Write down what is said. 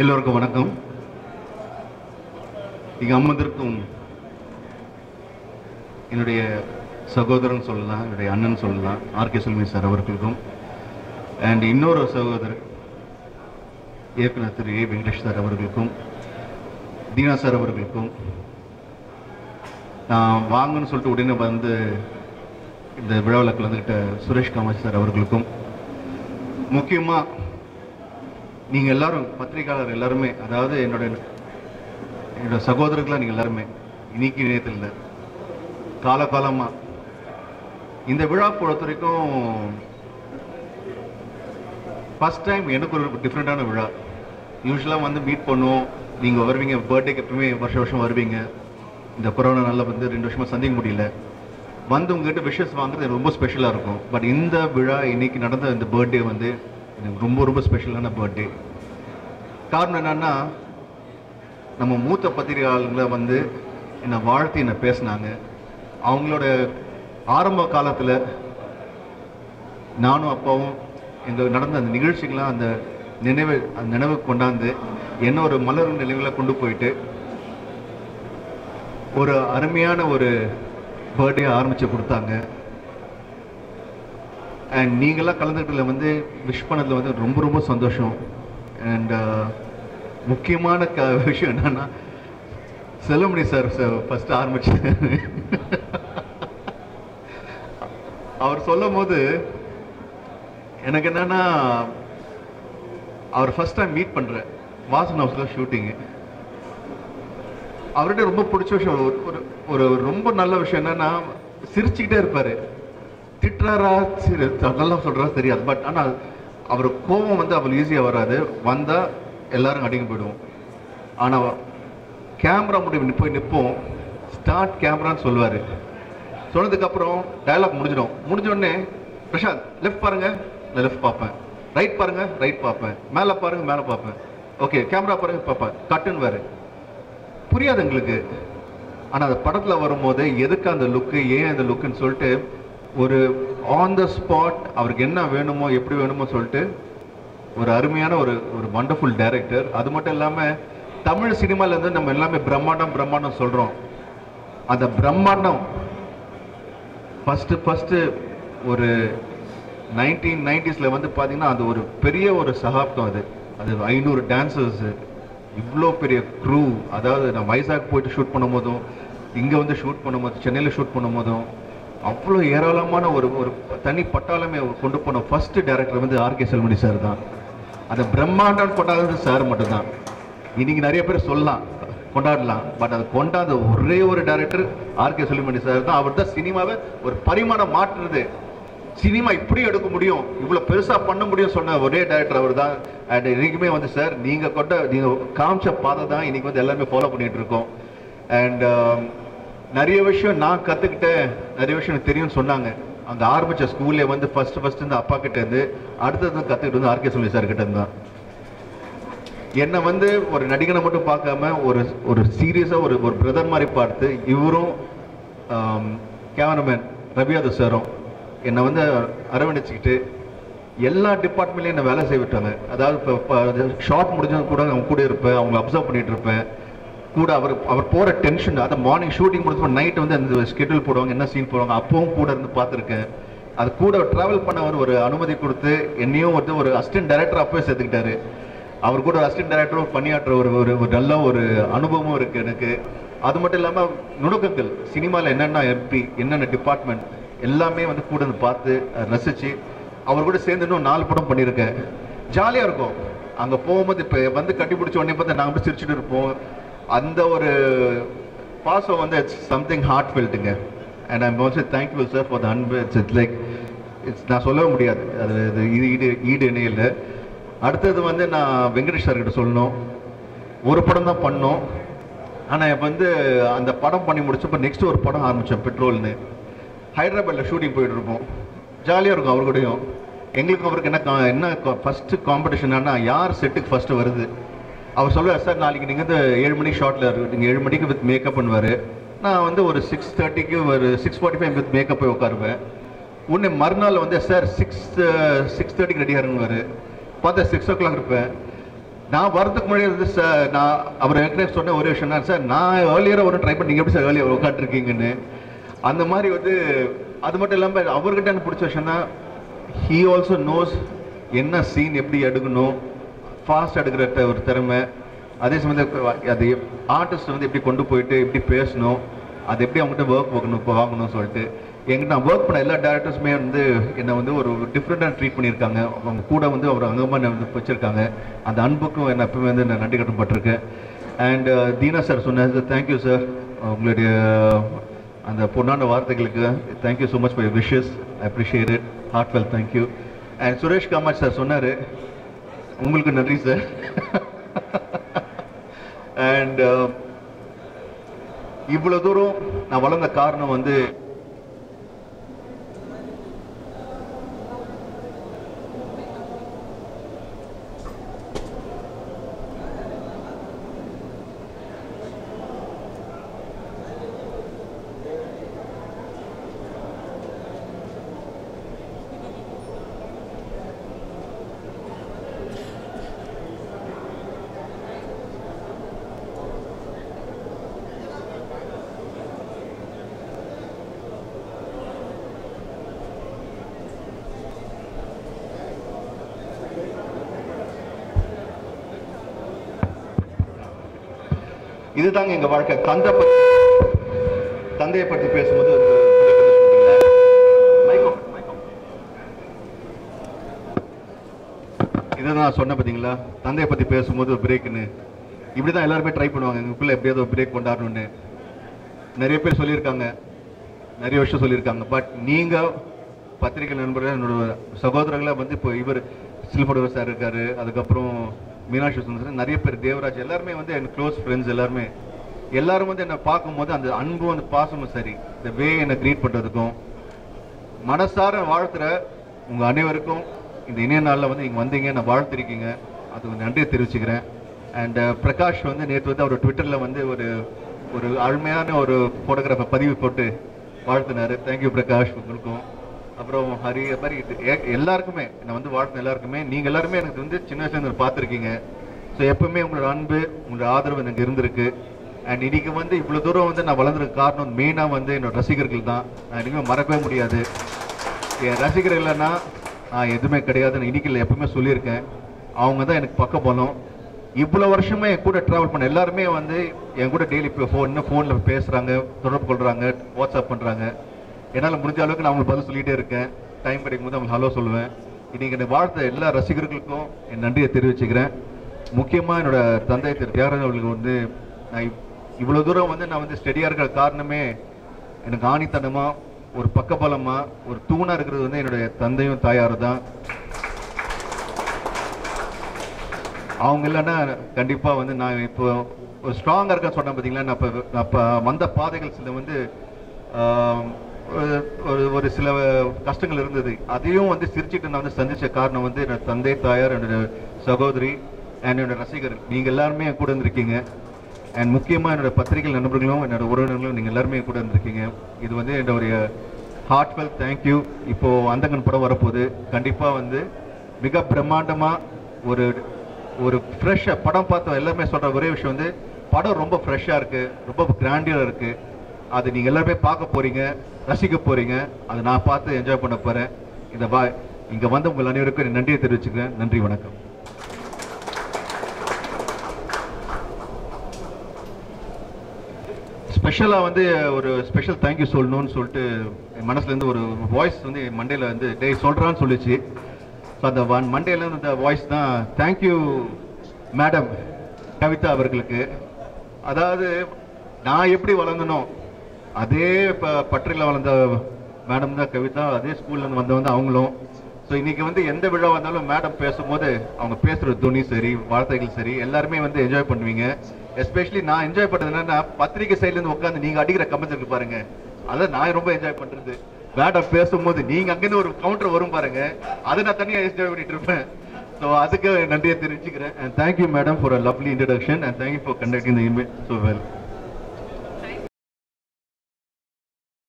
எல்லோருக்கும் வணக்கம். இங்கே அமர்ந்திருக்கும் என்னுடைய சகோதரன் சொல்லலாம், என்னுடைய அண்ணன் சொல்லலாம், ஆர்கே செல்வமணி சார் அவர்களுக்கும், அண்ட் இன்னொரு சகோதரர் இயக்குனர் திரு ஏ வெங்கடேஷ் சார் அவர்களுக்கும், தீனா சார் அவர்களுக்கும், நான் வாங்கன்னு சொல்லிட்டு உடனே வந்து இந்த விழாவில் கலந்துக்கிட்ட சுரேஷ் காமாட்சி சார் அவர்களுக்கும், முக்கியமாக நீங்கள் எல்லாரும் பத்திரிகையாளர் எல்லாருமே, அதாவது என்னோட சகோதரர்களாக நீங்கள் எல்லாருமே இன்னைக்கு நேரத்தில் இல்லை, காலகாலமாக இந்த விழா பொறுத்த வரைக்கும் ஃபஸ்ட் டைம் எனக்கு ஒரு டிஃப்ரெண்ட்டான விழா. யூஸ்வலாக வந்து மீட் பண்ணுவோம், நீங்கள் வருவீங்க, பர்த்டேக்கு எப்பவுமே வருஷம் வருவீங்க. இந்த கொரோனா நல்லா வந்து 2 வருஷமாக சந்திக்க முடியல, வந்து உங்ககிட்ட விஷஸ் வாங்குறது ரொம்ப ஸ்பெஷலாக இருக்கும். பட் இந்த விழா இன்னைக்கு நடந்த இந்த பர்த்டே வந்து எனக்கு ரொம்ப ரொம்ப ஸ்பெஷலான பர்த்டே. காரணம் என்னன்னா, நம்ம மூத்த பத்திரிகையாளர்களை வந்து என்னை வாழ்த்தி என்னை பேசினாங்க. அவங்களோட ஆரம்ப காலத்தில் நானும் அப்பாவும் எங்கள் நடந்த அந்த நிகழ்ச்சிகள்லாம் அந்த நினைவு கொண்டாந்து என்ன ஒரு மலரும் நினைவுகளை கொண்டு போயிட்டு ஒரு அருமையான ஒரு பர்த்டே ஆரம்பித்து கொடுத்தாங்க. அண்ட் நீங்களாம் கலந்துக்கிட்டதில் வந்து விஷ் பண்ணதில் வந்து ரொம்ப ரொம்ப சந்தோஷம். அண்ட் முக்கியமான விஷயம் என்னன்னா, செல்வமணி சார் ஃபஸ்ட்டு ஆரம்பிச்சார். அவர் சொல்லும் போது எனக்கு என்னன்னா, அவர் ஃபஸ்ட் டைம் மீட் பண்ணுறேன், வாசன் ஹவுஸில் ஷூட்டிங்கு. அவர்கிட்ட ரொம்ப பிடிச்ச விஷயம், ஒரு ரொம்ப நல்ல விஷயம் என்னன்னா, சிரிச்சுக்கிட்டே இருப்பார். திட்டுறாரா சரி நல்லா சொல்கிறா தெரியாது, பட் ஆனால் அவர் கோபம் வந்து அவ்வளோ ஈஸியாக வராது, வந்தால் எல்லாரும் அடிங்க போயிடுவோம். ஆனால் கேமரா போய் நிற்போம், ஸ்டார்ட் கேமரான்னு சொல்லுவார். சொன்னதுக்கப்புறம் டயலாக் முடிஞ்சோடனே பிரசாந்த் லெஃப்ட் பாருங்கள், நான் லெஃப்ட் பார்ப்பேன், ரைட் பாருங்கள், ரைட் பார்ப்பேன், மேலே பாருங்கள், மேலே பார்ப்பேன், ஓகே கேமரா பாருங்கள் பார்ப்பேன், கட்டுன்னு வேறு புரியாது எங்களுக்கு. ஆனால் அந்த படத்தில் வரும்போது எதுக்கு அந்த லுக்கு, ஏன் அந்த லுக்குன்னு சொல்லிட்டு ஒரு ஆன் த ஸ்பாட் அவருக்கு என்ன வேணுமோ எப்படி வேணுமோ சொல்லிட்டு ஒரு அருமையான ஒரு வண்டர்ஃபுல் டைரக்டர். அது மட்டும் இல்லாமல் தமிழ் சினிமாவிலேருந்து நம்ம எல்லாமே பிரம்மாண்டம் சொல்கிறோம். அந்த பிரம்மாண்டம் ஃபஸ்ட்டு ஒரு 1990s வந்து பார்த்தீங்கன்னா அது ஒரு பெரிய ஒரு சகாப்தம். அது 500 டான்சர்ஸு, இவ்வளோ பெரிய க்ரூ. அதாவது நான் வைசாக் போயிட்டு ஷூட் பண்ணும் போதும், இங்கே வந்து ஷூட் பண்ணும் போதும், சென்னையில் ஷூட் பண்ணும் போதும் அவ்வளோ ஏராளமான ஒரு தனி பட்டாளமே கொண்டு போன ஃபஸ்ட்டு டைரக்டர் வந்து ஆர்கே செல்வமணி சார் தான். அதை பிரம்மாண்டம் கொண்டாடுறது சார் மட்டும்தான். இன்னைக்கு நிறைய பேர் சொல்லலாம், கொண்டாடலாம், பட் அதை கொண்டாத ஒரே ஒரு டைரக்டர் ஆர்கே செல்வமணி சார் தான். அவர் தான் சினிமாவை ஒரு பரிமாணம் மாற்றுறது. சினிமா இப்படி எடுக்க முடியும், இவ்வளோ பெருசாக பண்ண முடியும் சொன்ன ஒரே டைரக்டர் அவர் தான். அண்ட் இன்னைக்குமே வந்து சார் நீங்கள் காமிச்ச பாதை தான் இன்னைக்கு வந்து எல்லாருமே ஃபாலோ பண்ணிட்டு இருக்கோம். அண்ட் நிறைய விஷயம் நான் கற்றுக்கிட்டேன், நிறைய விஷயம் எனக்கு தெரியும்னு சொன்னாங்க. அங்கே ஆரம்பித்த ஸ்கூல்லே வந்து ஃபஸ்ட்டு இந்த அப்பா கிட்டேருந்து அடுத்தது கற்றுக்கிட்டு வந்து ஆர்கே செல்வமணி சார் கிட்டேருந்து தான். என்னை வந்து ஒரு நடிகனை மட்டும் பார்க்காம ஒரு சீரியஸாக ஒரு பிரதர் மாதிரி பார்த்து, இவரும் கேமராமேன் ரவியாதவ் சாரும் என்னை வந்து அரவணைச்சிக்கிட்டு எல்லா டிபார்ட்மெண்ட்லேயும் என்னை வேலை செய்ய விட்டாங்க. அதாவது இப்போ ஷார்ட் முடிஞ்சது கூட அவங்க கூட இருப்பேன், அவங்களை அப்சர்வ் பண்ணிகிட்டு இருப்பேன் கூட. அவர் போகிற டென்ஷன், அதை மார்னிங் ஷூட்டிங் முடிச்சு நைட்டு வந்து அந்த ஸ்கெட்யூல் போடுவாங்க, என்ன சீன் போடுவாங்க, அப்பவும் கூட இருந்து பார்த்துருக்கேன். அது கூட ட்ராவல் பண்ண ஒரு அனுமதி கொடுத்து என்னையும் வந்து ஒரு அசிஸ்டன்ட் டைரக்டர் அப்பவே சேர்த்துக்கிட்டாரு. அவர் கூட ஒரு அசிஸ்டன்ட் டைரக்டரும் பணியாற்ற ஒரு நல்ல ஒரு அனுபவமும் இருக்குது எனக்கு. அது மட்டும் இல்லாமல் நுணுக்கங்கள், சினிமாவில் என்னென்ன டிபார்ட்மெண்ட் எல்லாமே வந்து கூட இருந்து பார்த்து ரசித்து அவர் கூட சேர்ந்து இன்னும் 4 படம் பண்ணியிருக்கேன். ஜாலியாக இருக்கும். அங்கே போகும்போது இப்போ வந்து கட்டி பிடிச்ச உடனே பார்த்து நாங்கள் போய் சிரிச்சுட்டு இருப்போம். அந்த ஒரு பாசம் வந்து இட்ஸ் சம்திங் ஹார்ட் ஃபெல்ட்டுங்க. And I'm also thank you sir for the அன்பு. இட்ஸ் லைக் நான் சொல்லவே முடியாது, அது ஈடு இணையில். அடுத்தது வந்து நான் வெங்கடேஷ் சார்கிட்ட சொல்லணும், ஒரு படம் தான் பண்ணோம். ஆனால் இப்போ வந்து அந்த படம் பண்ணி முடிச்சப்போ நெக்ஸ்ட் ஒரு படம் ஆரம்பித்தோம், பெட்ரோல்னு. ஹைதராபாத்தில் ஷூட்டிங் போயிட்டு இருப்போம், ஜாலியாக இருக்கும் அவர் கூடயும். எங்களுக்கும் அவருக்கு என்ன ஃபஸ்ட்டு காம்படிஷன்னா யார் செட்டுக்கு ஃபஸ்ட்டு வருது. அவர் சொல்லுவார், சார் நாளைக்கு நீங்கள் வந்து 7 மணிக்கு ஷார்ட்டில் இருக்கு, நீங்கள் 7 மணிக்கு வித் மேக்கப் பண்ணுவார். நான் வந்து ஒரு 6:30க்கு ஒரு 6:45 வித் மேக்கப் போய் உட்காருவேன். உடனே மறுநாள் வந்து சார் 6:30க்கு ரெடியாக இருங்குவார். பார்த்தா 6 o'clock இருப்பேன். நான் வரதுக்கு முன்னாடி சார் நான் அவர் ஏற்கனவே சொன்ன ஒரே விஷயம் தான் சார், நான் ஏர்லியராக ஒரு ட்ரை பண்ணி நீங்கள் எப்படி சார் ஏர்லியர் உட்காந்துருக்கீங்கன்னு. அந்த மாதிரி வந்து அது மட்டும் இல்லாமல் அவர்கிட்ட எனக்கு பிடிச்ச விஷயம்னா ஹீ ஆல்சோ நோஸ் என்ன சீன் எப்படி எடுக்கணும், ஃபாஸ்ட் எடுக்கிற ஒரு திறமை, அதே சமயத்தில் அது ஆர்டிஸ்ட் வந்து எப்படி கொண்டு போயிட்டு எப்படி பேசணும், அது எப்படி அவங்ககிட்ட ஒர்க் வாங்கணும்னு சொல்லிட்டு எங்கிட்ட நான் ஒர்க் பண்ண எல்லா டேரக்டர்ஸுமே வந்து என்னை வந்து ஒரு டிஃப்ரெண்ட்டாக ட்ரீட் பண்ணியிருக்காங்க. அவங்க கூட வந்து அவர் அங்கமாக வந்து வச்சுருக்காங்க. அந்த அன்புக்கும் என்னை எப்பவுமே வந்து நான் நன்றி கட்டப்பட்டிருக்கேன். அண்ட் தீனா சார் சொன்னார், தேங்க்யூ சார் உங்களுடைய அந்த பொண்ணான வார்த்தைகளுக்கு thank you so much for your wishes, I appreciate it, heartfelt thank you. And Suresh Kamatchi sir சொன்னார், உங்களுக்கு நன்றி சார். அண்ட் இவ்வளோ தூரம் நான் வளர்ந்த காரணம் வந்து இதுதாங்க எங்க வாழ்க்கை. தந்தையை பற்றி பேசும்போது இதை நான் சொன்ன பார்த்தீங்களா, தந்தையை பற்றி பேசும்போது பிரேக்குன்னு இப்படிதான் எல்லாருமே ட்ரை பண்ணுவாங்க, எங்களுக்குள்ள எப்படியாவது ஒரு பிரேக் கொண்டாடணும்னு. நிறைய பேர் சொல்லியிருக்காங்க, நிறைய விஷயம் சொல்லியிருக்காங்க. பட் நீங்க பத்திரிகை நண்பர்கள், என்னோட சகோதரர்களை வந்து இப்போ இவர் சில்படுவர் சார் இருக்காரு, அதுக்கப்புறம் மீனாட்சி சுந்தரம், நிறைய பேர், தேவராஜ், எல்லாருமே வந்து என் க்ளோஸ் ஃப்ரெண்ட்ஸ் எல்லாரும் வந்து என்னை பார்க்கும்போது அந்த அன்பும் அந்த பாசமும் சரி, இந்த வே என்னை க்ரீட் பண்ணுறதுக்கும் மனசார வாழ்த்துற உங்கள் அனைவருக்கும் இந்த இணைய நாளில் வந்து நீங்கள் வந்தீங்க, நான் வாழ்த்திருக்கீங்க, அதுக்கு நன்றியை தெரிவிச்சுக்கிறேன். அண்ட் பிரகாஷ் வந்து நேற்று வந்து அவர் ட்விட்டரில் வந்து ஒரு அருமையான ஒரு ஃபோட்டோகிராஃபை பதிவு போட்டு வாழ்த்தினார். தேங்க்யூ பிரகாஷ் உங்களுக்கும். அப்புறம் ஹரி, அது மாதிரி எல்லாருக்குமே என்னை வந்து வாழ்த்தின எல்லாருக்குமே, நீங்கள் எல்லாருமே எனக்கு வந்து சின்ன வயசுலேருந்து பார்த்துருக்கீங்க. ஸோ எப்பவுமே உங்களோட அன்பு, உங்களோட ஆதரவு எனக்கு இருந்திருக்கு. அண்ட் இன்னைக்கு வந்து இவ்வளோ தூரம் வந்து நான் வளர்ந்துருக்க காரணம் மெயினாக வந்து என்னோட ரசிகர்கள் தான். நான் இனிமேல் மறக்கவே முடியாது. என் ரசிகர்கள் இல்லைன்னா நான் எதுவுமே கிடையாதுன்னு இன்னைக்கு இல்லை, எப்பவுமே சொல்லியிருக்கேன். அவங்க தான் எனக்கு பக்கபலம். இவ்வளோ வருஷமே என் கூட ட்ராவல் பண்ண எல்லாருமே வந்து என் கூட டெய்லி இப்போ ஃபோனில் பேசுகிறாங்க, தொடர்பு கொள்கிறாங்க, வாட்ஸ்அப் பண்ணுறாங்க. என்னால் முடிஞ்ச அளவுக்கு நான் அவங்களுக்கு பதில் சொல்லிகிட்டே இருக்கேன். டைம் கிடைக்கும் போது அவங்களுக்கு ஹலோ சொல்லுவேன். இன்றைக்கி என்னை வாழ்த்த எல்லா ரசிகர்களுக்கும் என் நன்றியை தெரிவிச்சுக்கிறேன். முக்கியமாக என்னோட தந்தை திரு தியாகராஜன் அவர்களுக்கு வந்து நான் இவ்வளோ தூரம் வந்து நான் வந்து ஸ்டெடியாக இருக்கிற காரணமே எனக்கு ஆணித்தனமாக ஒரு பக்கபலமாக ஒரு தூணாக இருக்கிறது வந்து என்னுடைய தந்தையும் தாயாரும் தான். அவங்க இல்லைன்னா கண்டிப்பாக வந்து நான் இப்போ ஒரு ஸ்ட்ராங்காக இருக்கேன்னு சொன்னேன் பார்த்தீங்களா. நான் இப்போ வந்த பாதைகள் சில வந்து ஒரு சில கஷ்டங்கள் இருந்தது, அதையும் வந்து சிரிச்சுட்டு நான் வந்து சந்திச்ச காரணம் வந்து என்னோட தந்தை தாயார், என்னோட சகோதரி அண்ட் என்னோட ரசிகர், நீங்கள் எல்லாருமே என் கூட இருந்திருக்கீங்க. அண்ட் முக்கியமாக என்னோட பத்திரிகை நண்பர்களும் என்னோட உறவினர்களும் நீங்கள் எல்லாருமே என் கூட இருந்திருக்கீங்க. இது வந்து என்னுடைய ஹார்ட்வெல் தேங்க்யூ. இப்போது அந்தகன் படம் வரப்போகுது. கண்டிப்பாக வந்து மிக பிரம்மாண்டமாக ஒரு ஃப்ரெஷ்ஷாக படம் பார்த்தோம். எல்லாருமே சொல்கிற ஒரே விஷயம் வந்து படம் ரொம்ப ஃப்ரெஷ்ஷாக இருக்குது, ரொம்ப கிராண்டியராக இருக்குது. அது நீங்கள் எல்லாருமே பார்க்க போகிறீங்க, ரசிக்க போகிறீங்க. அதை நான் பார்த்து என்ஜாய் பண்ண போகிறேன். இங்கே வந்து உங்கள் அனைவருக்கும் நன்றியை தெரிவிச்சுக்கிறேன். நன்றி, வணக்கம். ஸ்பெஷலாக வந்து ஒரு ஸ்பெஷல் தேங்க்யூ சொல்லணும்னு சொல்லிட்டு என் மனசுலேருந்து ஒரு வாய்ஸ் வந்து மண்டேல வந்து சொல்கிறான்னு சொல்லிச்சு. ஸோ அந்த மண்டேலேருந்து அந்த வாய்ஸ் தான் தேங்க்யூ மேடம் கவிதா அவர்களுக்கு. அதாவது நான் எப்படி வளர்ந்தனோ அதே பற்றியில் வளர்ந்த மேடம் தான் கவிதா. அதே ஸ்கூல்லேருந்து வந்தவங்க அவங்களும். ஸோ இன்றைக்கி வந்து எந்த விழா வந்தாலும் மேடம் பேசும்போது அவங்க பேசுகிற துணி சரி, வார்த்தைகள் சரி, எல்லாருமே வந்து என்ஜாய் பண்ணுவீங்க. எஸ்பெஷலி நான் என்ஜாய் பண்ணுறது என்னன்னா, பத்திரிகை சைட்லேருந்து உட்காந்து நீங்கள் அடிக்கிற கமெண்ட்ஸ் இருக்கு பாருங்க, அதை நான் ரொம்ப என்ஜாய் பண்ணுறது. மேடம் பேசும்போது நீங்கள் அங்கேருந்து ஒரு கவுண்டர் வரும் பாருங்க, அதை நான் தனியாக என்ஜாய் பண்ணிட்டு இருப்பேன். ஸோ அதுக்கு நன்றியை தெரிவிச்சுக்கிறேன். And thank you madam for a lovely introduction and thank you for conducting the email so well.